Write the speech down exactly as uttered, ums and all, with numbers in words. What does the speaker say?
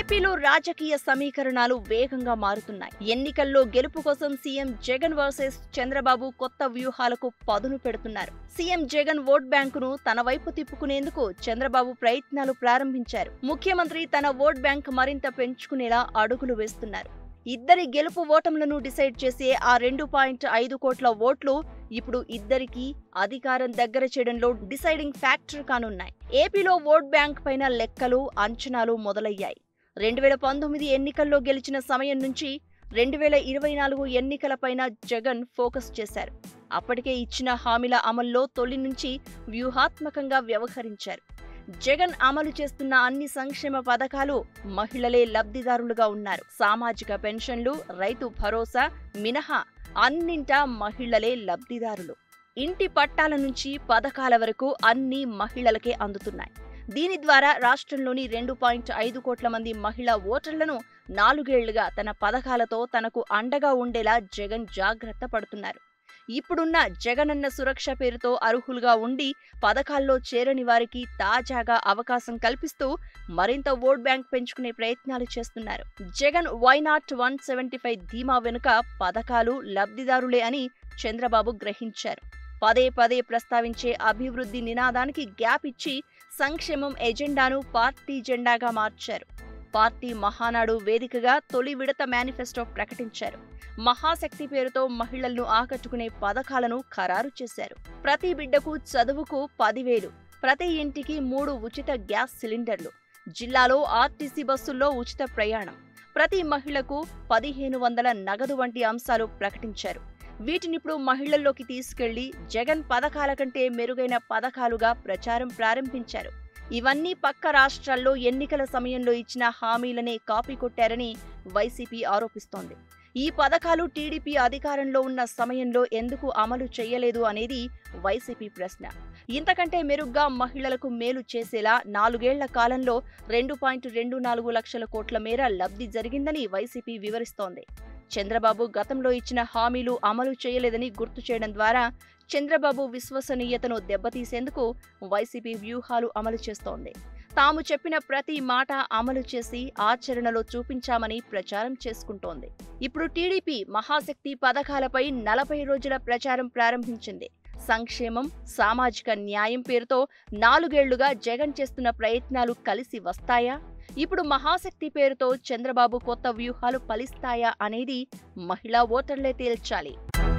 ఏపీలో రాజకీయ సమీకరణాలు వేగంగా మారుతున్నాయి. ఎన్నికల్లో గెలుపు కోసం సీఎం జగన్ వర్సెస్ చంద్రబాబు కొత్త వ్యూహాలకు పదును పెడుతున్నారు. సీఎం జగన్ ఓట్ బ్యాంకును తన వైపు తిప్పుకునేందుకు చంద్రబాబు ప్రయత్నాలు ప్రారంభించారు. ముఖ్యమంత్రి తన ఓట్ బ్యాంక్ మరింత పెంచుకునేలా అడుగులు వేస్తున్నారు. ఇద్దరి గెలుపు ఓటములను డిసైడ్ చేసే ఆ రెండు పాయింట్ ఐదు కోట్ల ఓట్లు ఇప్పుడు ఇద్దరికి అధికారం దగ్గర చేయడంలో డిసైడింగ్ ఫ్యాక్టర్ కానున్నాయి. ఏపీలో ఓట్ బ్యాంక్ పైన లెక్కలు, అంచనాలు మొదలయ్యాయి. రెండు వేల పంతొమ్మిది ఎన్నికల్లో గెలిచిన సమయం నుంచి రెండు వేల ఇరవై నాలుగు ఎన్నికలపైన జగన్ ఫోకస్ చేశారు. అప్పటికే ఇచ్చిన హామీల అమల్లో తొలి నుంచి వ్యూహాత్మకంగా వ్యవహరించారు. జగన్ అమలు చేస్తున్న అన్ని సంక్షేమ పథకాలు మహిళలే లబ్ధిదారులుగా ఉన్నారు. సామాజిక పెన్షన్లు, రైతు భరోసా మినహా అన్నింటా మహిళలే లబ్ధిదారులు. ఇంటి పట్టాల నుంచి పథకాల వరకు అన్ని మహిళలకే అందుతున్నాయి. దీని ద్వారా రాష్ట్రంలోని రెండు పాయింట్ ఐదు కోట్ల మంది మహిళా ఓటర్లను నాలుగేళ్లుగా తన పథకాలతో తనకు అండగా ఉండేలా జగన్ జాగ్రత్త పడుతున్నారు. ఇప్పుడున్న జగనన్న సురక్ష పేరుతో అర్హులుగా ఉండి పథకాల్లో చేరని వారికి తాజాగా అవకాశం కల్పిస్తూ మరింత ఓట్ బ్యాంక్ పెంచుకునే ప్రయత్నాలు చేస్తున్నారు. Jagan why not one seventy five ధీమా వెనుక పథకాలు, లబ్ధిదారులే అని చంద్రబాబు గ్రహించారు. పదే పదే ప్రస్తావించే అభివృద్ధి నినాదానికి గ్యాప్ ఇచ్చి సంక్షేమం ఎజెండాను పార్టీ జెండాగా మార్చారు. పార్టీ మహానాడు వేదికగా తొలి విడత మేనిఫెస్టో ప్రకటించారు. మహాశక్తి పేరుతో మహిళలను ఆకట్టుకునే పథకాలను ఖరారు చేశారు. ప్రతి బిడ్డకు చదువుకు పదివేలు, ప్రతి ఇంటికి మూడు ఉచిత గ్యాస్ సిలిండర్లు, జిల్లాలో ఆర్టీసీ బస్సుల్లో ఉచిత ప్రయాణం, ప్రతి మహిళకు పదిహేను వందల నగదు వంటి అంశాలు ప్రకటించారు. వీటినిప్పుడు మహిళల్లోకి తీసుకెళ్లి జగన్ పథకాల కంటే మెరుగైన పథకాలుగా ప్రచారం ప్రారంభించారు. ఇవన్నీ పక్క రాష్ట్రాల్లో ఎన్నికల సమయంలో ఇచ్చిన హామీలనే కాపీ కొట్టారని వైసీపీ ఆరోపిస్తోంది. ఈ పథకాలు టీడీపీ అధికారంలో ఉన్న సమయంలో ఎందుకు అమలు చేయలేదు అనేది వైసీపీ ప్రశ్న. ఇంతకంటే మెరుగ్గా మహిళలకు మేలు చేసేలా నాలుగేళ్ల కాలంలో రెండు పాయింట్ రెండు నాలుగు లక్షల కోట్ల మేర లబ్ధి జరిగిందని వైసీపీ వివరిస్తోంది. చంద్రబాబు గతంలో ఇచ్చిన హామీలు అమలు చేయలేదని గుర్తు చేయడం ద్వారా చంద్రబాబు విశ్వసనీయతను దెబ్బతీసేందుకు వైసీపీ వ్యూహాలు అమలు చేస్తోంది. తాము చెప్పిన ప్రతి మాట అమలు చేసి ఆచరణలో చూపించామని ప్రచారం చేసుకుంటోంది. ఇప్పుడు టీడీపీ మహాశక్తి పథకాలపై నలభై రోజుల ప్రచారం ప్రారంభించింది. సంక్షేమం, సామాజిక న్యాయం పేరుతో నాలుగేళ్లుగా జగన్ చేస్తున్న ప్రయత్నాలు కలిసి వస్తాయా? ఇప్పుడు మహాశక్తి పేరుతో చంద్రబాబు కొత్త వ్యూహాలు ఫలిస్తాయా అనేది మహిళా ఓటర్లే తేల్చాలి.